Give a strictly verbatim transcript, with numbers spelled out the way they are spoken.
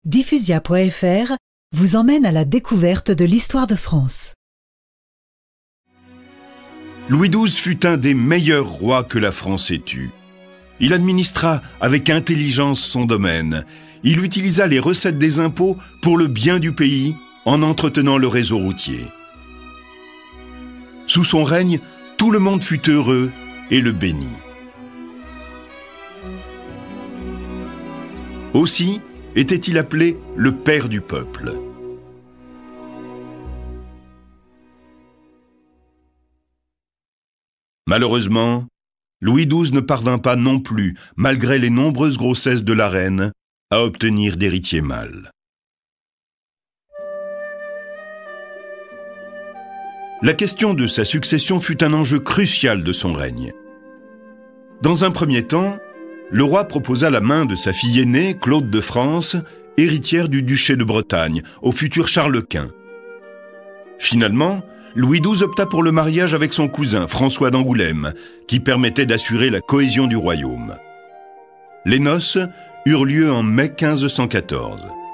Diffusia point F R vous emmène à la découverte de l'histoire de France. Louis douze fut un des meilleurs rois que la France ait eu. Il administra avec intelligence son domaine. Il utilisa les recettes des impôts pour le bien du pays en entretenant le réseau routier. Sous son règne, tout le monde fut heureux et le bénit. Aussi était-il appelé le père du peuple. Malheureusement, Louis douze ne parvint pas non plus, malgré les nombreuses grossesses de la reine, à obtenir d'héritier mâle. La question de sa succession fut un enjeu crucial de son règne. Dans un premier temps, le roi proposa la main de sa fille aînée, Claude de France, héritière du duché de Bretagne, au futur Charles Quint. Finalement, Louis douze opta pour le mariage avec son cousin, François d'Angoulême, qui permettait d'assurer la cohésion du royaume. Les noces eurent lieu en mai mille cinq cent quatorze.